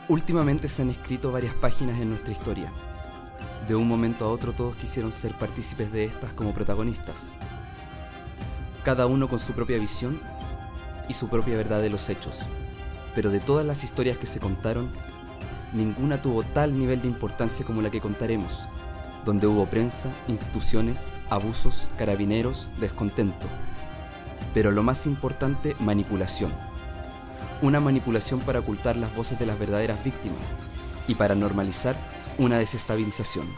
Últimamente se han escrito varias páginas en nuestra historia. De un momento a otro todos quisieron ser partícipes de estas como protagonistas. Cada uno con su propia visión y su propia verdad de los hechos. Pero de todas las historias que se contaron, ninguna tuvo tal nivel de importancia como la que contaremos, donde hubo prensa, instituciones, abusos, carabineros, descontento. Pero lo más importante, manipulación. Una manipulación para ocultar las voces de las verdaderas víctimas y para normalizar una desestabilización.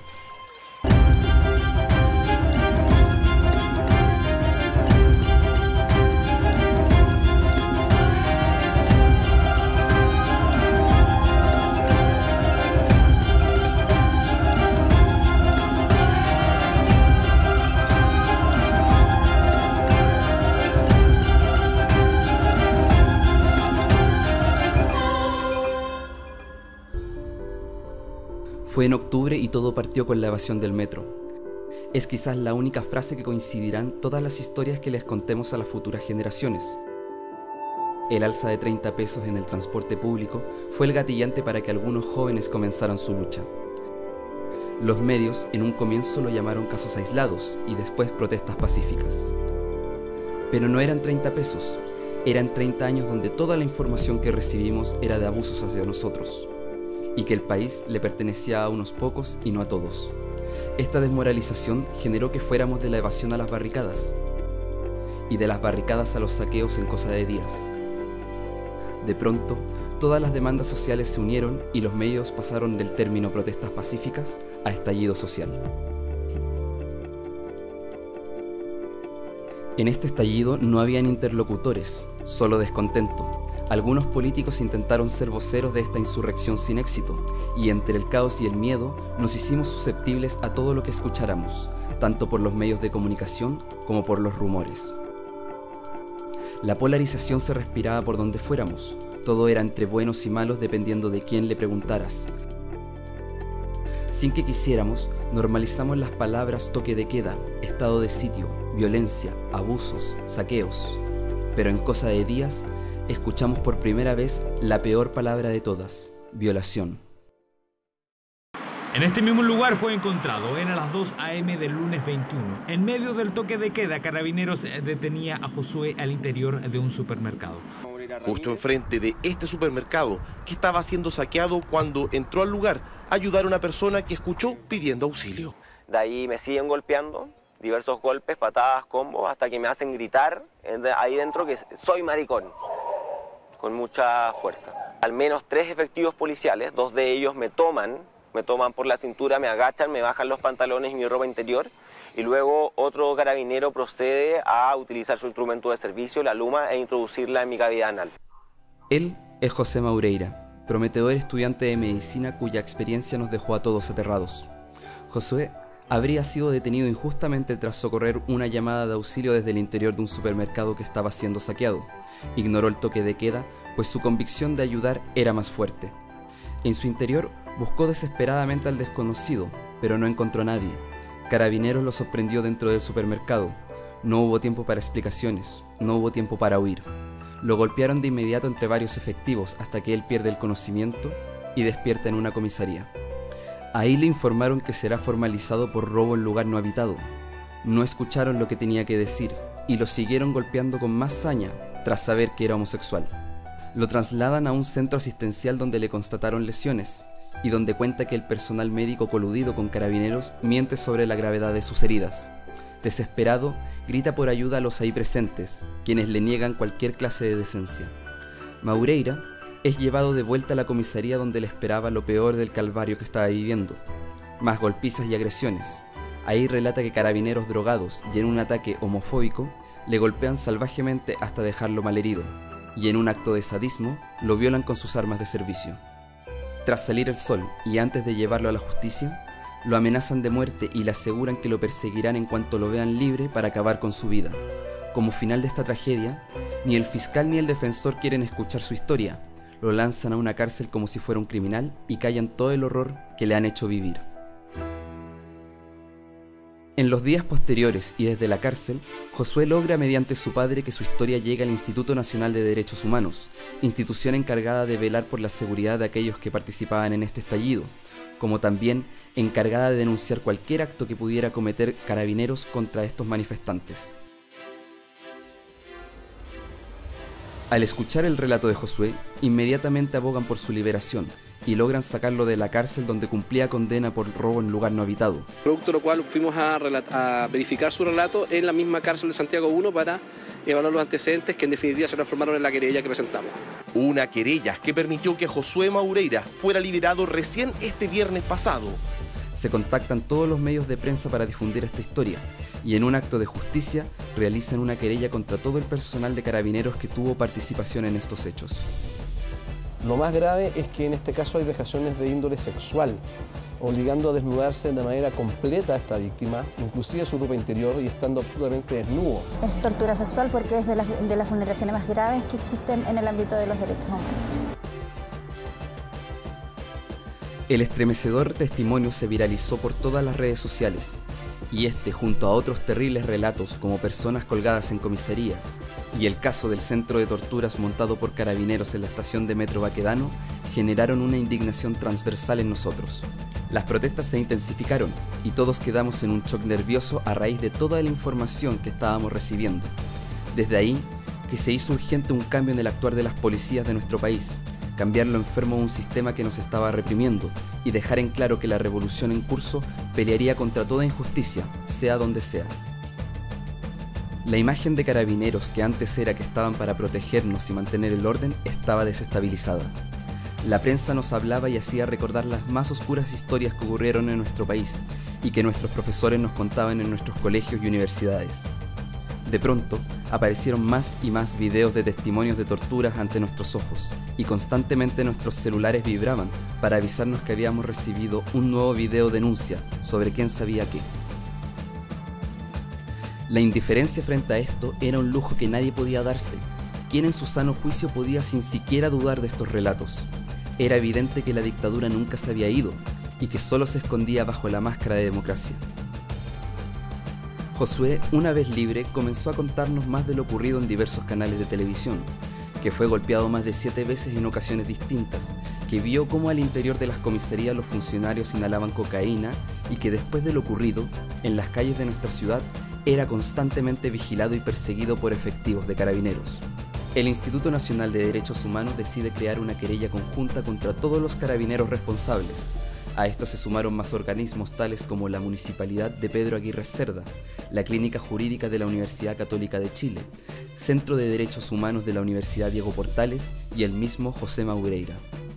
Fue en octubre y todo partió con la evasión del metro. Es quizás la única frase que coincidirán todas las historias que les contemos a las futuras generaciones. El alza de 30 pesos en el transporte público fue el gatillante para que algunos jóvenes comenzaran su lucha. Los medios en un comienzo lo llamaron casos aislados y después protestas pacíficas. Pero no eran 30 pesos, eran 30 años donde toda la información que recibimos era de abusos hacia nosotros, y que el país le pertenecía a unos pocos y no a todos. Esta desmoralización generó que fuéramos de la evasión a las barricadas, y de las barricadas a los saqueos en cosa de días. De pronto, todas las demandas sociales se unieron y los medios pasaron del término protestas pacíficas a estallido social. En este estallido no habían interlocutores, solo descontento. Algunos políticos intentaron ser voceros de esta insurrección sin éxito, y entre el caos y el miedo nos hicimos susceptibles a todo lo que escucháramos, tanto por los medios de comunicación como por los rumores. La polarización se respiraba por donde fuéramos, todo era entre buenos y malos dependiendo de quién le preguntaras. Sin que quisiéramos, normalizamos las palabras toque de queda, estado de sitio, violencia, abusos, saqueos, pero en cosa de días, escuchamos por primera vez la peor palabra de todas, violación. En este mismo lugar fue encontrado, a las 2 a.m. del lunes 21. En medio del toque de queda, Carabineros detenía a Josué al interior de un supermercado. Justo enfrente de este supermercado, que estaba siendo saqueado cuando entró al lugar a ayudar a una persona que escuchó pidiendo auxilio. De ahí me siguen golpeando, diversos golpes, patadas, combos, hasta que me hacen gritar ahí dentro que soy maricón, con mucha fuerza. Al menos 3 efectivos policiales, 2 de ellos me toman por la cintura, me agachan, me bajan los pantalones y mi ropa interior, y luego otro carabinero procede a utilizar su instrumento de servicio, la luma, e introducirla en mi cavidad anal. Él es José Maureira, prometedor estudiante de medicina cuya experiencia nos dejó a todos aterrados. Josué habría sido detenido injustamente tras socorrer una llamada de auxilio desde el interior de un supermercado que estaba siendo saqueado. Ignoró el toque de queda, pues su convicción de ayudar era más fuerte. En su interior buscó desesperadamente al desconocido, pero no encontró a nadie. Carabineros lo sorprendió dentro del supermercado. No hubo tiempo para explicaciones, no hubo tiempo para huir. Lo golpearon de inmediato entre varios efectivos hasta que él pierde el conocimiento y despierta en una comisaría. Ahí le informaron que será formalizado por robo en lugar no habitado. No escucharon lo que tenía que decir y lo siguieron golpeando con más saña tras saber que era homosexual. Lo trasladan a un centro asistencial donde le constataron lesiones y donde cuenta que el personal médico coludido con Carabineros miente sobre la gravedad de sus heridas. Desesperado, grita por ayuda a los ahí presentes, quienes le niegan cualquier clase de decencia. Maureira es llevado de vuelta a la comisaría donde le esperaba lo peor del calvario que estaba viviendo, más golpizas y agresiones. Ahí relata que Carabineros drogados y en un ataque homofóbico le golpean salvajemente hasta dejarlo malherido, y en un acto de sadismo lo violan con sus armas de servicio. Tras salir el sol y antes de llevarlo a la justicia, lo amenazan de muerte y le aseguran que lo perseguirán en cuanto lo vean libre para acabar con su vida. Como final de esta tragedia, ni el fiscal ni el defensor quieren escuchar su historia. Lo lanzan a una cárcel como si fuera un criminal y callan todo el horror que le han hecho vivir. En los días posteriores y desde la cárcel, Josué logra mediante su padre que su historia llegue al Instituto Nacional de Derechos Humanos, institución encargada de velar por la seguridad de aquellos que participaban en este estallido, como también encargada de denunciar cualquier acto que pudiera cometer Carabineros contra estos manifestantes. Al escuchar el relato de Josué, inmediatamente abogan por su liberación y logran sacarlo de la cárcel donde cumplía condena por robo en lugar no habitado. Producto de lo cual fuimos a verificar su relato en la misma cárcel de Santiago 1 para evaluar los antecedentes que en definitiva se transformaron en la querella que presentamos. Una querella que permitió que Josué Maureira fuera liberado recién este viernes pasado. Se contactan todos los medios de prensa para difundir esta historia y en un acto de justicia realizan una querella contra todo el personal de Carabineros que tuvo participación en estos hechos. Lo más grave es que en este caso hay vejaciones de índole sexual, obligando a desnudarse de manera completa a esta víctima, inclusive su ropa interior y estando absolutamente desnudo. Es tortura sexual porque es de las vulneraciones más graves que existen en el ámbito de los derechos humanos. El estremecedor testimonio se viralizó por todas las redes sociales, y este, junto a otros terribles relatos como personas colgadas en comisarías y el caso del centro de torturas montado por Carabineros en la estación de Metro Baquedano, generaron una indignación transversal en nosotros. Las protestas se intensificaron y todos quedamos en un shock nervioso a raíz de toda la información que estábamos recibiendo. Desde ahí que se hizo urgente un cambio en el actuar de las policías de nuestro país, cambiar lo enfermo a un sistema que nos estaba reprimiendo y dejar en claro que la revolución en curso pelearía contra toda injusticia, sea donde sea. La imagen de Carabineros, que antes era que estaban para protegernos y mantener el orden, estaba desestabilizada. La prensa nos hablaba y hacía recordar las más oscuras historias que ocurrieron en nuestro país y que nuestros profesores nos contaban en nuestros colegios y universidades. De pronto, aparecieron más y más videos de testimonios de torturas ante nuestros ojos, y constantemente nuestros celulares vibraban para avisarnos que habíamos recibido un nuevo video denuncia sobre quién sabía qué. La indiferencia frente a esto era un lujo que nadie podía darse. ¿Quién en su sano juicio podía sin siquiera dudar de estos relatos? Era evidente que la dictadura nunca se había ido, y que solo se escondía bajo la máscara de democracia. Josué, una vez libre, comenzó a contarnos más de lo ocurrido en diversos canales de televisión, que fue golpeado más de 7 veces en ocasiones distintas, que vio cómo al interior de las comisarías los funcionarios inhalaban cocaína y que después de lo ocurrido, en las calles de nuestra ciudad, era constantemente vigilado y perseguido por efectivos de Carabineros. El Instituto Nacional de Derechos Humanos decide crear una querella conjunta contra todos los carabineros responsables. A esto se sumaron más organismos tales como la Municipalidad de Pedro Aguirre Cerda, la Clínica Jurídica de la Universidad Católica de Chile, Centro de Derechos Humanos de la Universidad Diego Portales y el mismo José Maureira.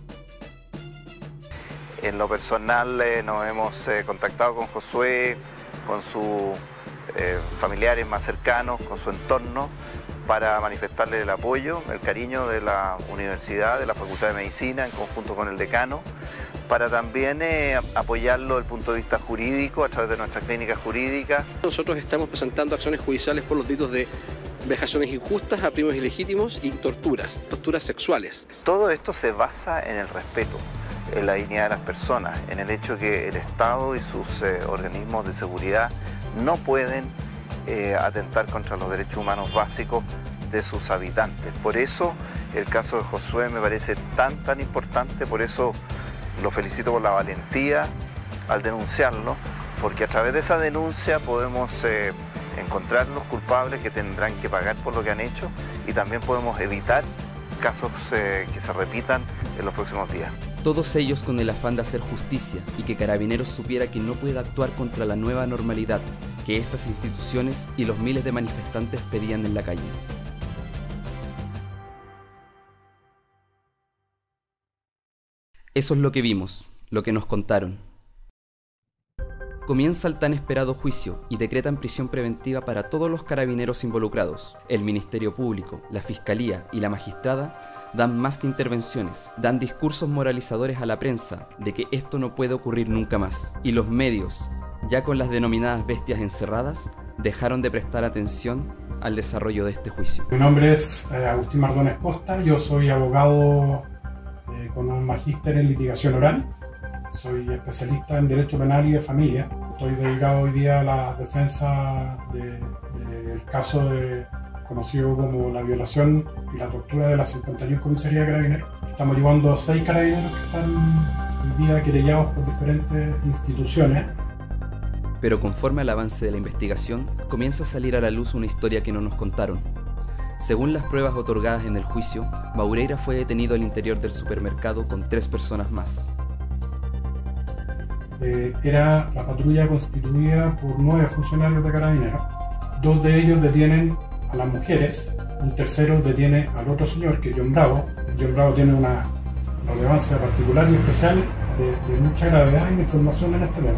En lo personal nos hemos contactado con Josué, con sus familiares más cercanos, con su entorno, para manifestarle el apoyo, el cariño de la universidad, de la Facultad de Medicina, en conjunto con el decano, para también apoyarlo desde el punto de vista jurídico a través de nuestra clínica jurídica. Nosotros estamos presentando acciones judiciales por los delitos de vejaciones injustas a primos ilegítimos y torturas sexuales. Todo esto se basa en el respeto, en la dignidad de las personas, en el hecho que el Estado y sus organismos de seguridad no pueden atentar contra los derechos humanos básicos de sus habitantes. Por eso el caso de Josué me parece tan importante, por eso lo felicito por la valentía al denunciarlo, porque a través de esa denuncia podemos encontrar los culpables que tendrán que pagar por lo que han hecho y también podemos evitar casos que se repitan en los próximos días. Todos ellos con el afán de hacer justicia y que Carabineros supiera que no puede actuar contra la nueva normalidad que estas instituciones y los miles de manifestantes pedían en la calle. Eso es lo que vimos, lo que nos contaron. Comienza el tan esperado juicio y decretan prisión preventiva para todos los carabineros involucrados. El Ministerio Público, la Fiscalía y la magistrada dan más que intervenciones, dan discursos moralizadores a la prensa de que esto no puede ocurrir nunca más. Y los medios, ya con las denominadas bestias encerradas, dejaron de prestar atención al desarrollo de este juicio. Mi nombre es Agustín Mardones Costa, yo soy abogado con un magíster en litigación oral. Soy especialista en Derecho Penal y de Familia. Estoy dedicado hoy día a la defensa del caso conocido como la violación y la tortura de las 51 comisarías de carabineros. Estamos llevando a 6 carabineros que están hoy día querellados por diferentes instituciones. Pero conforme al avance de la investigación, comienza a salir a la luz una historia que no nos contaron. Según las pruebas otorgadas en el juicio, Maureira fue detenido al interior del supermercado con 3 personas más. Era la patrulla constituida por 9 funcionarios de carabineros. 2 de ellos detienen a las mujeres, un tercero detiene al otro señor, que es John Bravo. John Bravo tiene una relevancia particular y especial de mucha gravedad y de información en este tema.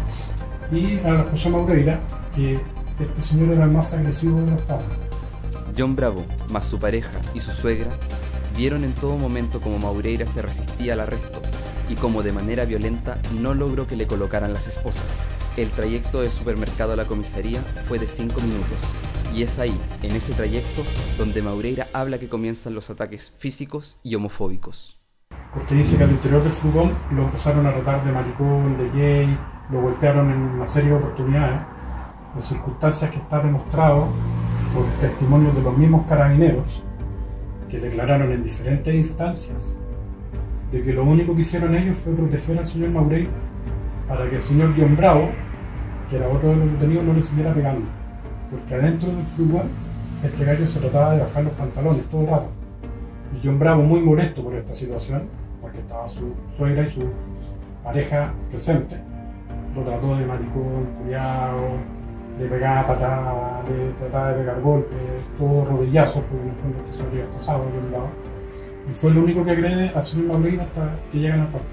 Y a José Maureira, que este señor era el más agresivo de los Estados. John Bravo, más su pareja y su suegra, vieron en todo momento cómo Maureira se resistía al arresto y cómo de manera violenta no logró que le colocaran las esposas. El trayecto del supermercado a la comisaría fue de 5 minutos, y es ahí, en ese trayecto, donde Maureira habla que comienzan los ataques físicos y homofóbicos. Porque dice que al interior del furgón lo empezaron a tratar de maricón, de gay, lo golpearon en una serie de oportunidades, de circunstancias que está demostrado por testimonios de los mismos carabineros que declararon en diferentes instancias de que lo único que hicieron ellos fue proteger al señor Maureira para que el señor John Bravo, que era otro de los detenidos, no le siguiera pegando, porque adentro del furgón este gallo se trataba de bajar los pantalones todo el rato, y John Bravo, muy molesto por esta situación, porque estaba su suegra y su pareja presente, lo trató de maricón, culiao, le pegaba patadas, le trataba de pegar golpes, todo rodillazos, porque en el fondo que se había pasado de un lado. Y fue lo único que agrede al señor Maureira hasta que llegan al parte.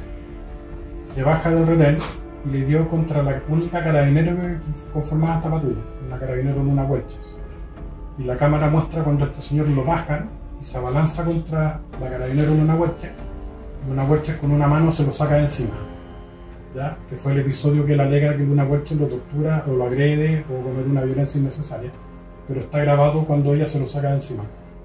Se baja del retén y le dio contra la única carabinero que conformaba esta patrulla, una carabinero en una Welches. Y la cámara muestra cuando este señor lo bajan y se abalanza contra la carabinero en una Welches, y una Welches con una mano se lo saca de encima. ¿Ya? Que fue el episodio que él alega que una Welches lo tortura o lo agrede o comete una violencia innecesaria, pero está grabado cuando ella se lo saca de encima.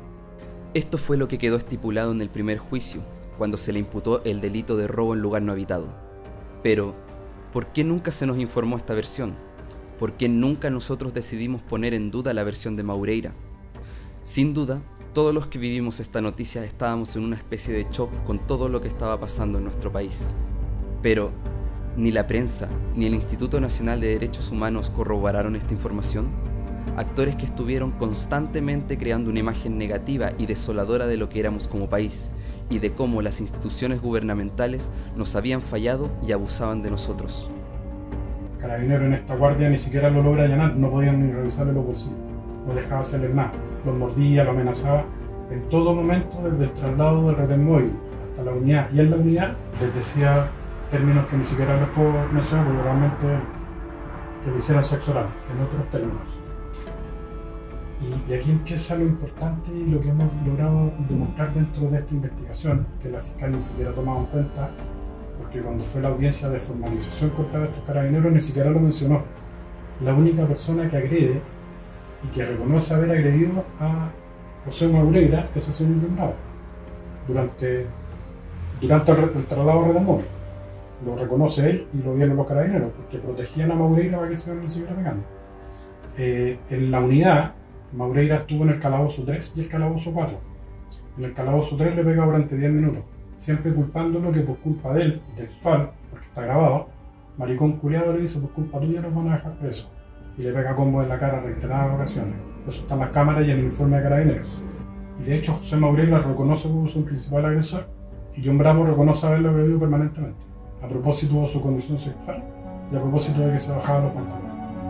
Esto fue lo que quedó estipulado en el primer juicio, cuando se le imputó el delito de robo en lugar no habitado. Pero, ¿por qué nunca se nos informó esta versión? ¿Por qué nunca nosotros decidimos poner en duda la versión de Maureira? Sin duda, todos los que vivimos esta noticia estábamos en una especie de shock con todo lo que estaba pasando en nuestro país. Pero, ¿ni la prensa, ni el Instituto Nacional de Derechos Humanos corroboraron esta información? Actores que estuvieron constantemente creando una imagen negativa y desoladora de lo que éramos como país, y de cómo las instituciones gubernamentales nos habían fallado y abusaban de nosotros. Carabinero en esta guardia ni siquiera lo logra allanar, no podían ni revisarle los bolsillos, no dejaba hacerle nada, los mordía, lo amenazaba, en todo momento, desde el traslado del retén móvil hasta la unidad, y en la unidad les decía términos que ni siquiera les puedo mencionar porque realmente que le hicieran sexo oral, en otros términos. Y aquí empieza lo importante y lo que hemos logrado demostrar dentro de esta investigación, que la fiscal ni siquiera ha tomado en cuenta, porque cuando fue la audiencia de formalización contra estos carabineros ni siquiera lo mencionó. La única persona que agrede y que reconoce haber agredido a José Maureira es el señor John Bravo durante el traslado de Redemor. Lo reconoce él y lo vieron los carabineros, porque protegían a Maureira para que se no siguiera pegando. En la unidad, Maureira estuvo en el calabozo 3 y el calabozo 4. En el calabozo 3 le pega durante 10 minutos, siempre culpándolo que por culpa de él, textual, porque está grabado, maricón culiado le dice, por culpa tuya nos van a dejar preso. Y le pega combo en la cara reiteradas ocasiones. Eso está en las cámaras y en el informe de carabineros. Y de hecho José Maureira reconoce como su principal agresor y John Bravo reconoce haberlo agredido permanentemente, a propósito de su condición sexual y a propósito de que se bajaba los pantalones.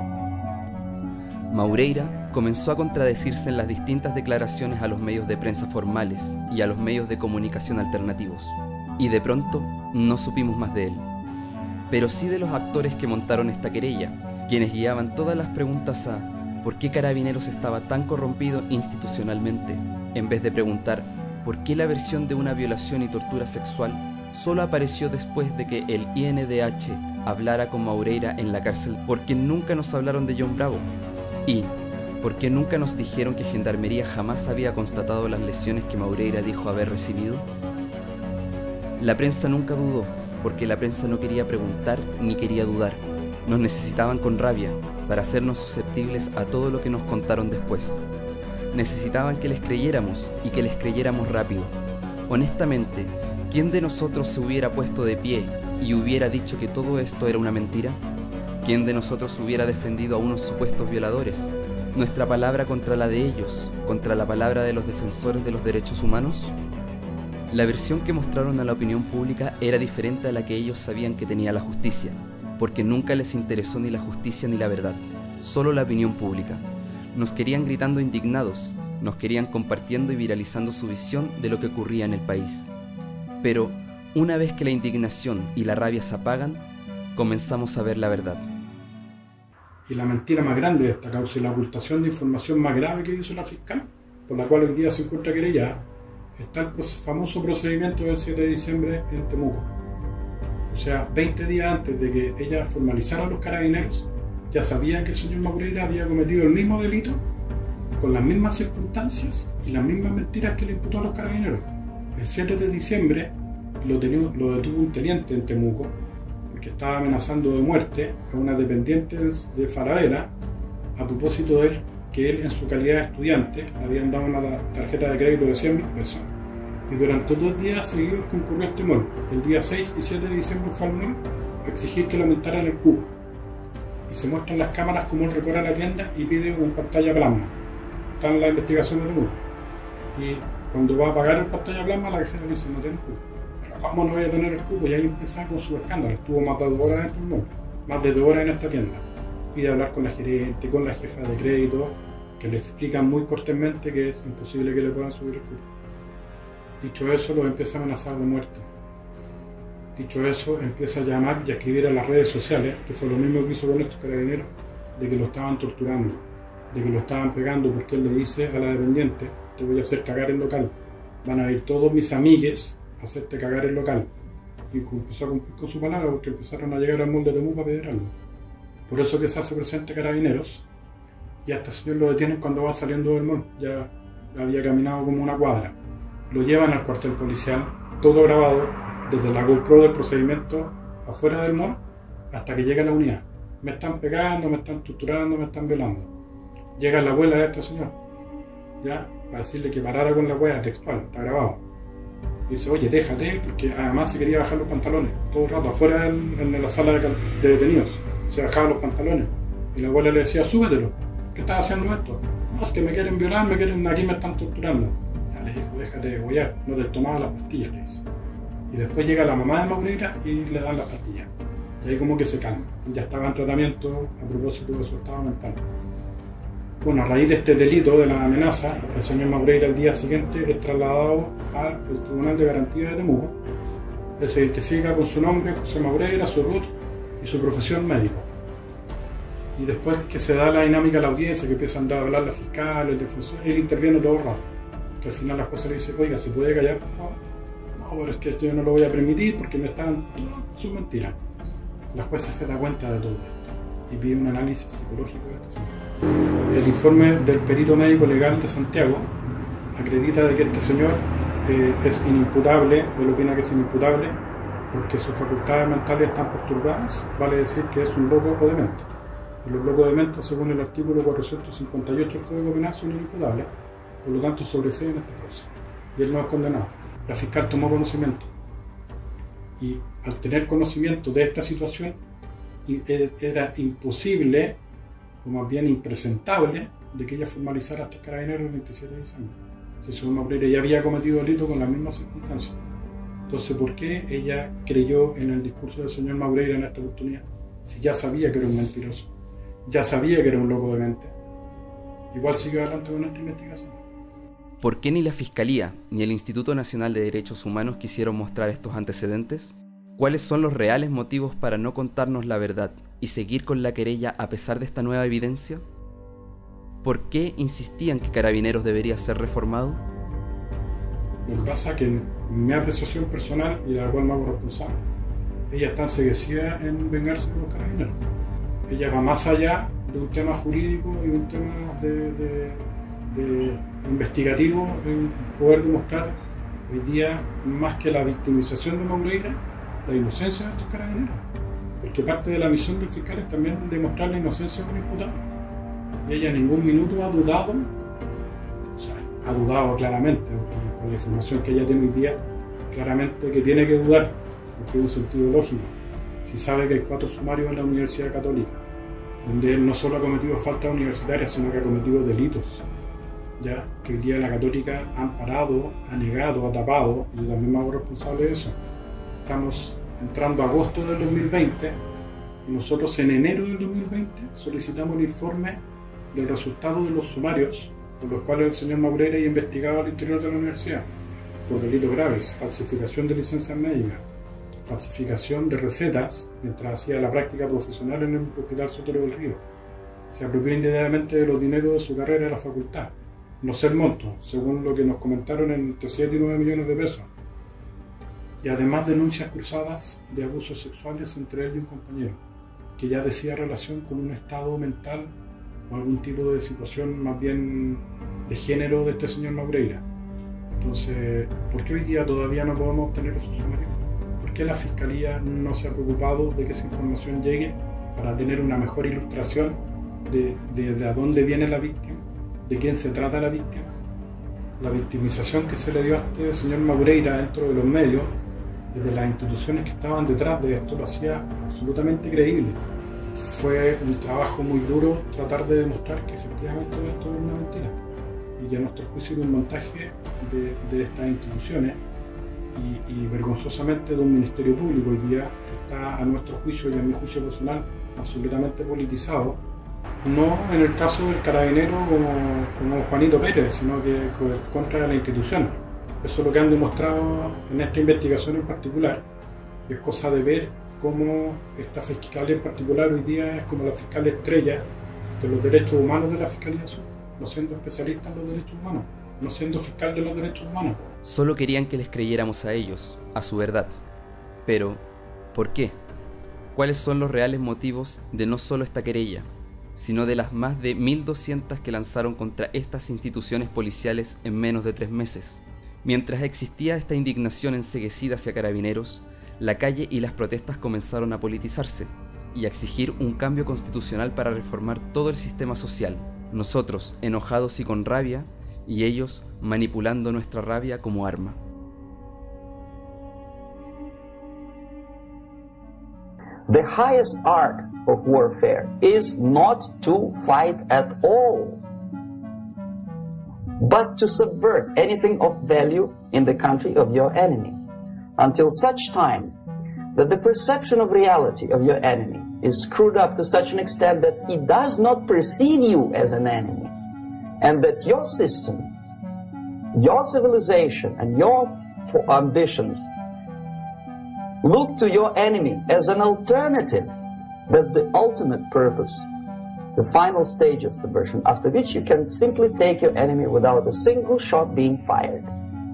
Maureira comenzó a contradecirse en las distintas declaraciones a los medios de prensa formales y a los medios de comunicación alternativos, y de pronto no supimos más de él. Pero sí de los actores que montaron esta querella, quienes guiaban todas las preguntas a ¿por qué Carabineros estaba tan corrompido institucionalmente?, en vez de preguntar ¿por qué la versión de una violación y tortura sexual solo apareció después de que el INDH hablara con Maureira en la cárcel? ¿Por qué nunca nos hablaron de John Bravo? ¿Y por qué nunca nos dijeron que Gendarmería jamás había constatado las lesiones que Maureira dijo haber recibido? La prensa nunca dudó, porque la prensa no quería preguntar ni quería dudar. Nos necesitaban con rabia para hacernos susceptibles a todo lo que nos contaron después. Necesitaban que les creyéramos y que les creyéramos rápido. Honestamente, ¿quién de nosotros se hubiera puesto de pie y hubiera dicho que todo esto era una mentira? ¿Quién de nosotros hubiera defendido a unos supuestos violadores? ¿Nuestra palabra contra la de ellos, contra la palabra de los defensores de los derechos humanos? La versión que mostraron a la opinión pública era diferente a la que ellos sabían que tenía la justicia, porque nunca les interesó ni la justicia ni la verdad, solo la opinión pública. Nos querían gritando indignados, nos querían compartiendo y viralizando su visión de lo que ocurría en el país. Pero, una vez que la indignación y la rabia se apagan, comenzamos a ver la verdad. Y la mentira más grande de esta causa y la ocultación de información más grave que hizo la fiscal, por la cual hoy día se encuentra querellada, está el famoso procedimiento del 7 de diciembre en Temuco. O sea, 20 días antes de que ella formalizara a los carabineros, ya sabía que el señor Maureira había cometido el mismo delito, con las mismas circunstancias y las mismas mentiras que le imputó a los carabineros. El 7 de diciembre lo detuvo un teniente en Temuco, porque estaba amenazando de muerte a una dependiente de Falabella, a propósito de que él, en su calidad de estudiante, le habían dado una tarjeta de crédito de 100.000 pesos. Y durante 2 días seguidos concurrió a este mall. El día 6 y 7 de diciembre fue al mall a exigir que le aumentaran el cupo. Y se muestran las cámaras como él recorre la tienda y pide una pantalla plasma. Está en la investigación de Temuco. Y cuando va a pagar el pantalla plasma, la cajera le dice: no tiene cupo. Pero ¿cómo no voy a tener el cupo? Y ahí empieza con su escándalo. Estuvo más de 2 horas dentro del mall, más de 2 horas en esta tienda. Pide hablar con la gerente, con la jefa de crédito, que le explican muy cortésmente que es imposible que le puedan subir el cupo. Dicho eso, los empieza a amenazar de muerte. Dicho eso, empieza a llamar y a escribir a las redes sociales, que fue lo mismo que hizo con estos carabineros, de que lo estaban torturando, de que lo estaban pegando, porque él le dice a la dependiente: te voy a hacer cagar el local, van a ir todos mis amigues a hacerte cagar el local. Y empezó a cumplir con su palabra, porque empezaron a llegar al mall de Temuco a pedir algo. Por eso que se hace presente Carabineros, y a este señor lo detienen cuando va saliendo del mall. Ya había caminado como una cuadra. Lo llevan al cuartel policial, todo grabado, desde la GoPro del procedimiento afuera del mall hasta que llega a la unidad. Me están pegando, me están torturando, me están violando. Llega la abuela de este señor, ya, para decirle que parara con la hueá textual, está grabado. Y dice: oye, déjate, porque además se quería bajar los pantalones, todo el rato, afuera en la sala de detenidos. Se bajaba los pantalones. Y la abuela le decía: súbetelo, ¿qué estás haciendo esto? No, es que me quieren violar, aquí me están torturando. Ya le dijo: déjate de huear, no te tomaba las pastillas, le dice. Y después llega la mamá de Maureira y le dan las pastillas. Y ahí como que se calma. Ya estaba en tratamiento a propósito de su estado mental. Bueno, a raíz de este delito de la amenaza, el señor Maureira al día siguiente es trasladado al Tribunal de Garantía de Temuco. Él se identifica con su nombre, José Maureira, su RUT y su profesión médico. Y después que se da la dinámica de la audiencia, que empiezan a hablar la fiscal, el defensor, él interviene todo el rato. Que al final la jueza le dice: oiga, ¿se puede callar, por favor? No, pero es que esto yo no lo voy a permitir porque me están todas sus mentiras. La jueza se da cuenta de todo esto y pide un análisis psicológico de esta señora. El informe del perito médico legal de Santiago acredita de que este señor es inimputable. Él opina que es inimputable porque sus facultades mentales están perturbadas, vale decir que es un loco o demente. Y los locos dementes, según el artículo 458 del Código Penal, son inimputables, por lo tanto sobreseen esta causa. Y él no es condenado. La fiscal tomó conocimiento. Y al tener conocimiento de esta situación, era imposible, o más bien impresentable, de que ella formalizara a estos carabineros el 27 de diciembre. Si su Maureira ya había cometido delito con las mismas circunstancias. Entonces, ¿por qué ella creyó en el discurso del señor Maureira en esta oportunidad? Si ya sabía que era un mentiroso, ya sabía que era un loco demente, igual siguió adelante con esta investigación. ¿Por qué ni la Fiscalía ni el Instituto Nacional de Derechos Humanos quisieron mostrar estos antecedentes? ¿Cuáles son los reales motivos para no contarnos la verdad y seguir con la querella a pesar de esta nueva evidencia? ¿Por qué insistían que Carabineros debería ser reformado? Lo que pasa es que, en mi apreciación personal, y la cual me hago responsable, ella está enseguecida en vengarse de los carabineros. Ella va más allá de un tema jurídico y un tema de investigativo en poder demostrar hoy día, más que la victimización de Maureira, la inocencia de estos carabineros. porque parte de la misión del fiscal es también demostrar la inocencia de un imputado. Y ella en ningún minuto ha dudado, o sea, ha dudado claramente, con la información que ella tiene hoy día, claramente que tiene que dudar, porque es un sentido lógico. Si sabe que hay 4 sumarios en la Universidad Católica, donde él no solo ha cometido faltas universitarias, sino que ha cometido delitos, ya que hoy día la Católica ha amparado, ha negado, ha tapado, y yo también me hago responsable de eso. Estamos entrando a agosto del 2020 y nosotros en enero del 2020 solicitamos el informe del resultado de los sumarios por los cuales el señor Maureira es investigado al interior de la universidad por delitos graves: falsificación de licencias médicas, falsificación de recetas mientras hacía la práctica profesional en el Hospital Sotero del Río, se apropió indebidamente de los dineros de su carrera en la facultad, no sé el monto, según lo que nos comentaron, entre 7 y 9 millones de pesos. Y además denuncias cruzadas de abusos sexuales entre él y un compañero, que ya decía relación con un estado mental o algún tipo de situación más bien de género de este señor Maureira. Entonces, ¿por qué hoy día todavía no podemos obtener esos sumarios? ¿Por qué la Fiscalía no se ha preocupado de que esa información llegue para tener una mejor ilustración de a dónde viene la víctima, de quién se trata la víctima? La victimización que se le dio a este señor Maureira dentro de los medios y de las instituciones que estaban detrás de esto lo hacía absolutamente creíble. Fue un trabajo muy duro tratar de demostrar que efectivamente esto es una mentira y que a nuestro juicio era un montaje de estas instituciones y vergonzosamente de un ministerio público hoy día que está, a nuestro juicio y a mi juicio personal, absolutamente politizado. No en el caso del carabinero como Juanito Pérez, sino que contra la institución. Eso es lo que han demostrado en esta investigación en particular. Es cosa de ver cómo esta fiscal en particular hoy día es como la fiscal estrella de los derechos humanos de la Fiscalía Sur, no siendo especialista en los derechos humanos, no siendo fiscal de los derechos humanos. Solo querían que les creyéramos a ellos, a su verdad. Pero, ¿por qué? ¿Cuáles son los reales motivos de no solo esta querella, sino de las más de 1.200 que lanzaron contra estas instituciones policiales en menos de 3 meses? Mientras existía esta indignación enceguecida hacia Carabineros, la calle y las protestas comenzaron a politizarse y a exigir un cambio constitucional para reformar todo el sistema social. Nosotros enojados y con rabia, y ellos manipulando nuestra rabia como arma. The highest art of warfare is not to fight at all, but to subvert anything of value in the country of your enemy, until such time that the perception of reality of your enemy is screwed up to such an extent that he does not perceive you as an enemy, and that your system, your civilization, and your ambitions look to your enemy as an alternative. That's the ultimate purpose, the final stage of subversion, after which you can simply take your enemy without a single shot being fired.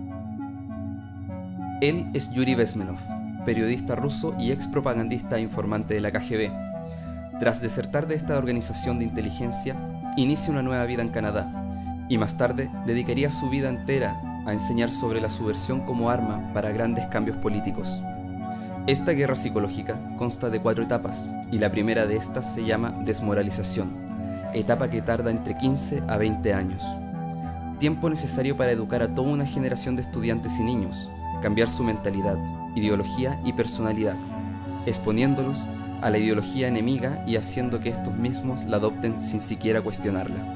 Él es Yuri Bezmenov, periodista ruso y ex propagandista e informante de la KGB. Tras desertar de esta organización de inteligencia, inicia una nueva vida en Canadá, y más tarde dedicaría su vida entera a enseñar sobre la subversión como arma para grandes cambios políticos. Esta guerra psicológica consta de 4 etapas, y la primera de estas se llama desmoralización, etapa que tarda entre 15 a 20 años. Tiempo necesario para educar a toda una generación de estudiantes y niños, cambiar su mentalidad, ideología y personalidad, exponiéndolos a la ideología enemiga y haciendo que estos mismos la adopten sin siquiera cuestionarla.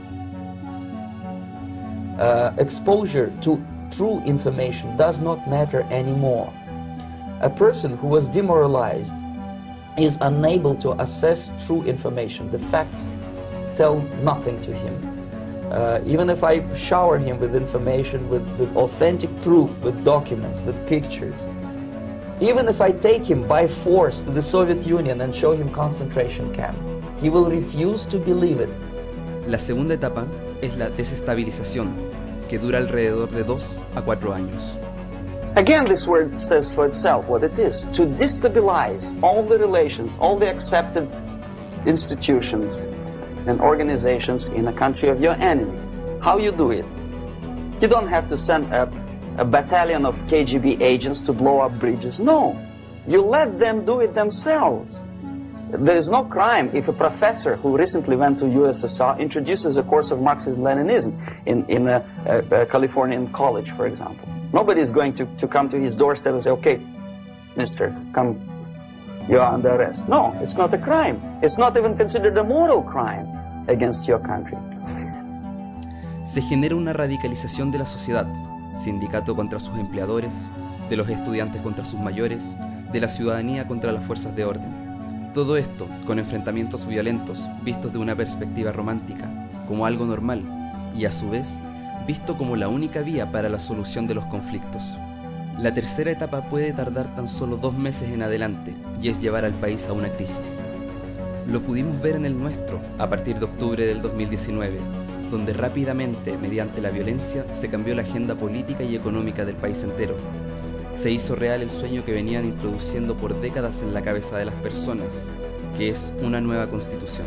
Exposure to true information does not matter anymore. A person who was demoralized is unable to assess true information. The facts tell nothing to him. Even if I shower him with information, with authentic proof, with documents, with pictures, even if I take him by force to the Soviet Union and show him concentration camp, he will refuse to believe it. La segunda etapa es la desestabilización, que dura alrededor de 2 a 4 años. Again, this word says for itself what it is: to destabilize all the relations, all the accepted institutions and organizations in a country of your enemy. How you do it? You don't have to send a battalion of KGB agents to blow up bridges. No, you let them do it themselves. There is no crime if a professor who recently went to USSR introduces a course of Marxism-Leninism in a Californian college, for example. Nobody is going to come to his doorstep and say, okay, mister, come, you are under arrest. No, it's not a crime. It's not even considered a moral crime against your country. Se genera una radicalización de la sociedad, sindicato contra sus empleadores, de los estudiantes contra sus mayores, de la ciudadanía contra las fuerzas de orden. Todo esto con enfrentamientos violentos vistos de una perspectiva romántica, como algo normal, y a su vez visto como la única vía para la solución de los conflictos. La tercera etapa puede tardar tan solo 2 meses en adelante, y es llevar al país a una crisis. Lo pudimos ver en el nuestro a partir de octubre del 2019, donde rápidamente, mediante la violencia, se cambió la agenda política y económica del país entero. Se hizo real el sueño que venían introduciendo por décadas en la cabeza de las personas, que es una nueva constitución.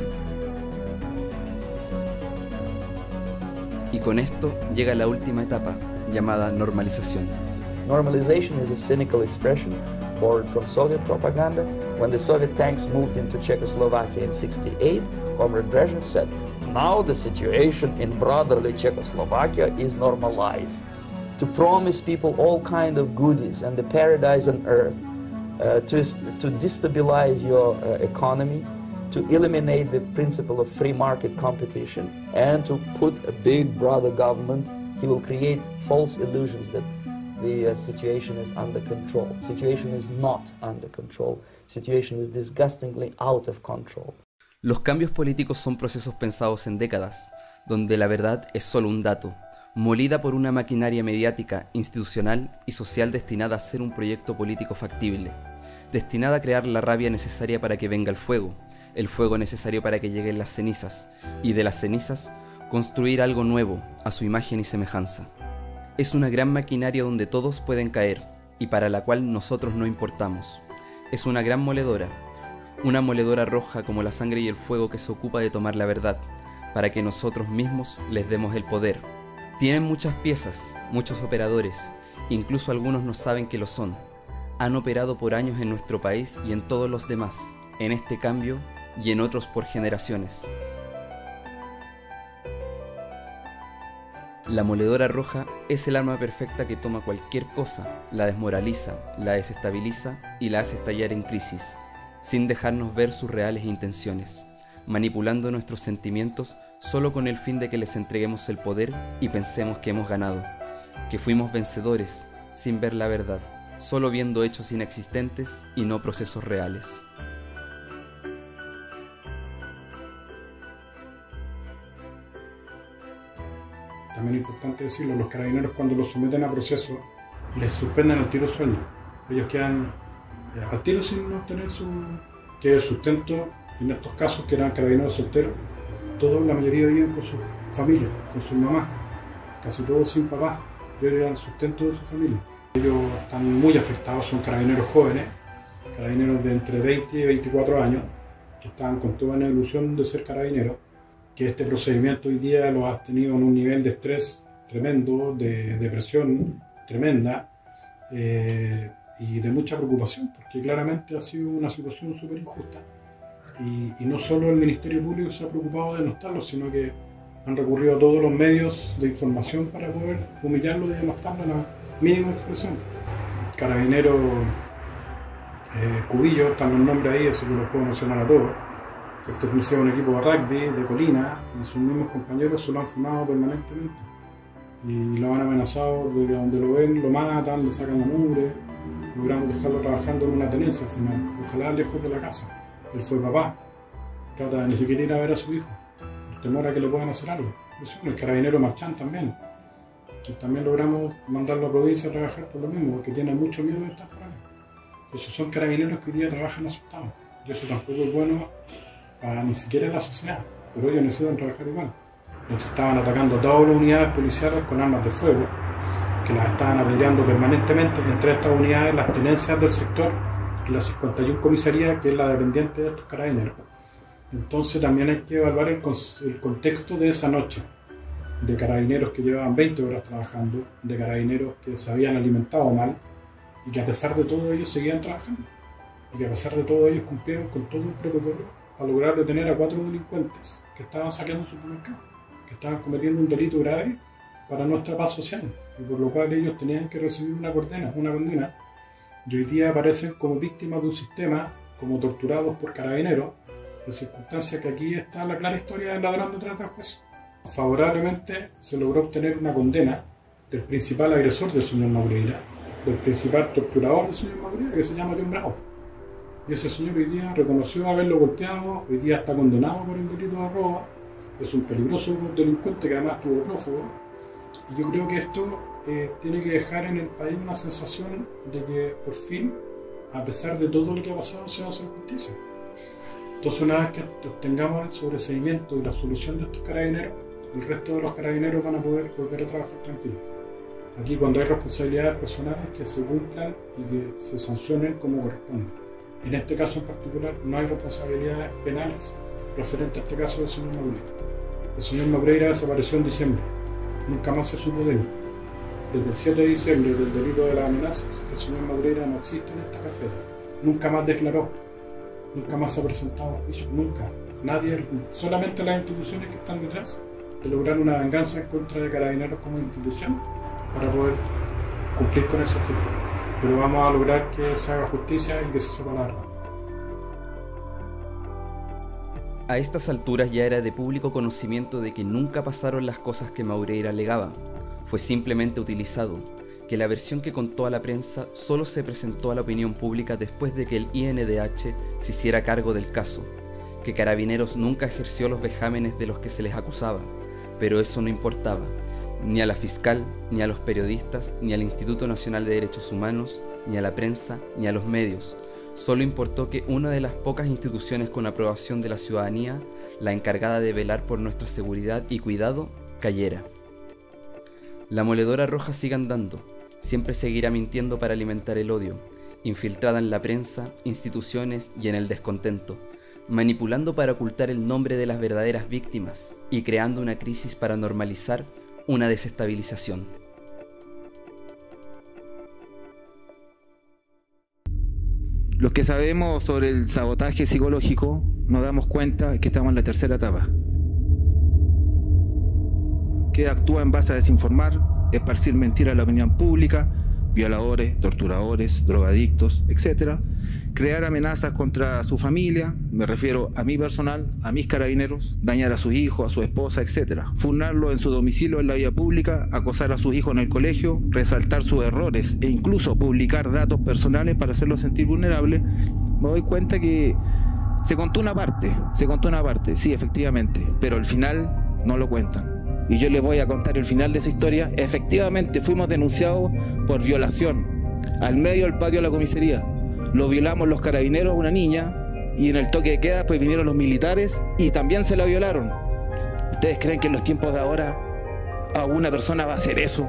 Y con esto llega la última etapa, llamada normalización. Normalization is a cynical expression borrowed from Soviet propaganda. When the Soviet tanks moved into Czechoslovakia in '68, Comrade Brezhnev said, "Now the situation in brotherly Czechoslovakia is normalized." To promise people all kind of goodies and the paradise on earth, to destabilize your economy, to eliminate the principle of free market competition, and to put a big brother government. He will create false illusions that the situation is under control. Situation is not under control. Situation is disgustingly out of control. Los cambios políticos son procesos pensados en décadas, donde la verdad es solo un dato, molida por una maquinaria mediática, institucional y social destinada a ser un proyecto político factible, destinada a crear la rabia necesaria para que venga el fuego necesario para que lleguen las cenizas, y de las cenizas construir algo nuevo, a su imagen y semejanza. Es una gran maquinaria donde todos pueden caer, y para la cual nosotros no importamos. Es una gran moledora, una moledora roja como la sangre y el fuego que se ocupa de tomar la verdad, para que nosotros mismos les demos el poder. Tienen muchas piezas, muchos operadores, incluso algunos no saben que lo son. Han operado por años en nuestro país y en todos los demás, en este cambio y en otros por generaciones. La moledora roja es el arma perfecta que toma cualquier cosa, la desmoraliza, la desestabiliza y la hace estallar en crisis, sin dejarnos ver sus reales intenciones, manipulando nuestros sentimientos solo con el fin de que les entreguemos el poder y pensemos que hemos ganado, que fuimos vencedores, sin ver la verdad, solo viendo hechos inexistentes y no procesos reales. También es importante decirlo, los carabineros cuando los someten a proceso les suspenden al tiro sueldo. Ellos quedan al tiro sin obtener el sustento. En estos casos que eran carabineros solteros, todos, la mayoría vivían con su familia, con su mamá, casi todos sin papá. Ellos eran el sustento de su familia. Ellos están muy afectados, son carabineros jóvenes, carabineros de entre 20 y 24 años, que estaban con toda la ilusión de ser carabineros, que este procedimiento hoy día lo ha tenido en un nivel de estrés tremendo, de depresión tremenda y de mucha preocupación, porque claramente ha sido una situación súper injusta. Y no solo el Ministerio Público se ha preocupado de denostarlo, sino que han recurrido a todos los medios de información para poder humillarlo y denostarlo en la mínima expresión. Carabinero Cubillo, están los nombres ahí, así que los puedo mencionar a todos. Pertenecía a un equipo de rugby de Colina y sus mismos compañeros se lo han fumado permanentemente. Y lo han amenazado de que donde lo ven lo matan, le sacan la mugre. Logramos dejarlo trabajando en una tenencia al final, ojalá lejos de la casa. Él fue papá, trata de ni siquiera ir a ver a su hijo, el temor a que le puedan hacer algo. El carabinero Marchán también. Y también logramos mandarlo a provincia a trabajar por lo mismo, porque tiene mucho miedo de estar por ahí. Esos son carabineros que hoy día trabajan asustados. Y eso tampoco es bueno para ni siquiera la sociedad, pero ellos necesitan trabajar igual. Nos estaban atacando a todas las unidades policiales con armas de fuego, que las estaban apedreando permanentemente entre estas unidades, las tenencias del sector, y la 51 comisaría, que es la dependiente de estos carabineros. Entonces también hay que evaluar el contexto de esa noche, de carabineros que llevaban 20 horas trabajando, de carabineros que se habían alimentado mal y que a pesar de todo ellos seguían trabajando. y que a pesar de todo ellos cumplieron con todo un protocolo para lograr detener a 4 delincuentes que estaban saqueando un supermercado, que estaban cometiendo un delito grave para nuestra paz social, y por lo cual ellos tenían que recibir una condena, y hoy día aparecen como víctimas de un sistema, como torturados por carabineros, en circunstancias que aquí está la clara historia del ladrón detrás del juez. Favorablemente se logró obtener una condena del principal agresor del señor Maureira, del principal torturador del señor Maureira, que se llama John Bravo. Y ese señor hoy día reconoció haberlo golpeado, hoy día está condenado por el delito de robo, es un peligroso delincuente que además estuvo prófugo. Y yo creo que esto tiene que dejar en el país una sensación de que por fin, a pesar de todo lo que ha pasado, se va a hacer justicia. Entonces, una vez que obtengamos el sobreseimiento y la solución de estos carabineros, el resto de los carabineros van a poder volver a trabajar tranquilos. Aquí, cuando hay responsabilidades personales, que se cumplan y que se sancionen como corresponde. En este caso en particular, no hay responsabilidades penales referente a este caso del señor Maureira. El señor Maureira desapareció en diciembre. Nunca más se supo de él. Desde el 7 de diciembre del delito de las amenazas, el señor Maureira no existe en esta carpeta. Nunca más declaró. Nunca más se ha presentado a juicio. Nunca. Nadie, solamente las instituciones que están detrás de lograr una venganza en contra de Carabineros como institución para poder cumplir con ese objetivo. Pero vamos a lograr que se haga justicia y que se sepa la verdad. A estas alturas ya era de público conocimiento de que nunca pasaron las cosas que Maureira alegaba. Fue simplemente utilizado, que la versión que contó a la prensa solo se presentó a la opinión pública después de que el INDH se hiciera cargo del caso, que Carabineros nunca ejerció los vejámenes de los que se les acusaba, pero eso no importaba, ni a la fiscal, ni a los periodistas, ni al Instituto Nacional de Derechos Humanos, ni a la prensa, ni a los medios. Solo importó que una de las pocas instituciones con aprobación de la ciudadanía, la encargada de velar por nuestra seguridad y cuidado, cayera. La moledora roja sigue andando, siempre seguirá mintiendo para alimentar el odio, infiltrada en la prensa, instituciones y en el descontento, manipulando para ocultar el nombre de las verdaderas víctimas y creando una crisis para normalizar una desestabilización. Los que sabemos sobre el sabotaje psicológico nos damos cuenta que estamos en la tercera etapa, que actúa en base a desinformar, esparcir mentiras a la opinión pública, violadores, torturadores, drogadictos, etc. Crear amenazas contra su familia, me refiero a mi personal, a mis carabineros, dañar a sus hijos, a su esposa, etc. Funarlo en su domicilio en la vía pública, acosar a sus hijos en el colegio, resaltar sus errores e incluso publicar datos personales para hacerlos sentir vulnerables. Me doy cuenta que se contó una parte, sí, efectivamente, pero el final no lo cuentan. Y yo les voy a contar el final de esa historia. Efectivamente fuimos denunciados por violación al medio del patio de la comisaría. Lo violamos los carabineros a una niña y en el toque de queda pues vinieron los militares y también se la violaron. ¿Ustedes creen que en los tiempos de ahora alguna persona va a hacer eso?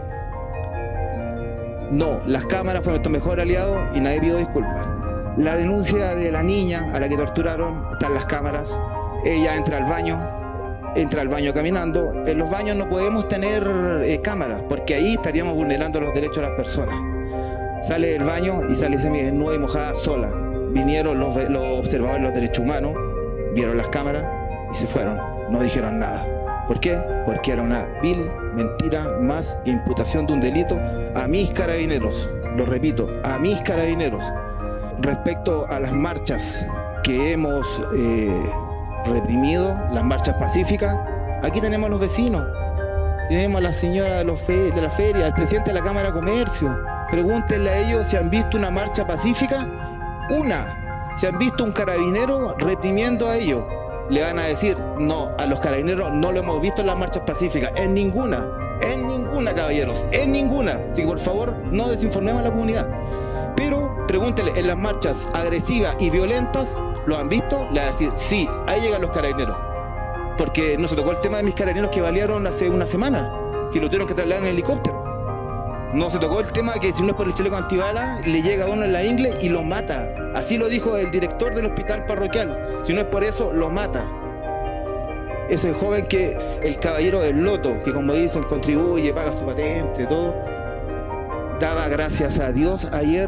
No, las cámaras fueron nuestro mejor aliado y nadie pidió disculpas. La denuncia de la niña a la que torturaron está en las cámaras. Ella entra al baño caminando. En los baños no podemos tener cámaras porque ahí estaríamos vulnerando los derechos de las personas. Sale del baño y sale semidesnuda y mojada sola. Vinieron los observadores de los derechos humanos, vieron las cámaras y se fueron. No dijeron nada. ¿Por qué? Porque era una vil mentira más imputación de un delito a mis carabineros. Lo repito, a mis carabineros. Respecto a las marchas que hemos reprimido, las marchas pacíficas, aquí tenemos a los vecinos, tenemos a la señora de la feria, al presidente de la Cámara de Comercio. Pregúntenle a ellos si han visto una marcha pacífica, si han visto un carabinero reprimiendo a ellos. Le van a decir, no, a los carabineros no lo hemos visto en las marchas pacíficas, en ninguna, caballeros, en ninguna. Así que por favor, no desinformemos a la comunidad. Pero pregúntenle, en las marchas agresivas y violentas, ¿lo han visto? Le van a decir, sí, ahí llegan los carabineros. Porque no se tocó el tema de mis carabineros que balearon hace una semana, que lo tuvieron que trasladar en helicóptero. No se tocó el tema que si no es por el chaleco antibalas, le llega a uno en la ingle y lo mata. Así lo dijo el director del hospital parroquial. Si no es por eso, lo mata. Ese joven que, el caballero del loto, que como dicen, contribuye, paga su patente, todo, daba gracias a Dios ayer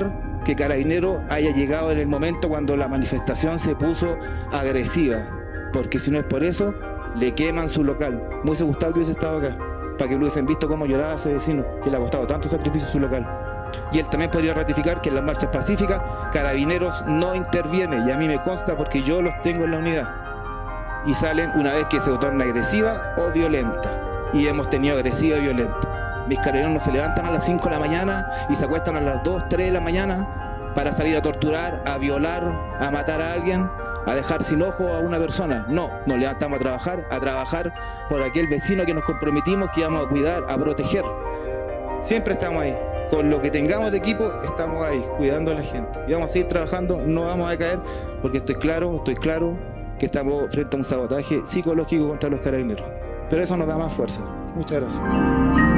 que Carabineros haya llegado en el momento cuando la manifestación se puso agresiva, porque si no es por eso, le queman su local. Me hubiese gustado que hubiese estado acá, para que lo hubiesen visto cómo lloraba ese vecino, que le ha costado tanto sacrificio a su local. Y él también podría ratificar que en las marchas pacíficas Carabineros no interviene, y a mí me consta porque yo los tengo en la unidad. Y salen una vez que se torna agresiva o violenta, y hemos tenido agresiva y violenta. Mis carabineros no se levantan a las 5 de la mañana y se acuestan a las 2, 3 de la mañana para salir a torturar, a violar, a matar a alguien, a dejar sin ojo a una persona. No, nos levantamos a trabajar por aquel vecino que nos comprometimos, que íbamos a cuidar, a proteger. Siempre estamos ahí. Con lo que tengamos de equipo, estamos ahí, cuidando a la gente. Y vamos a seguir trabajando, no vamos a decaer, porque estoy claro que estamos frente a un sabotaje psicológico contra los carabineros. Pero eso nos da más fuerza. Muchas gracias.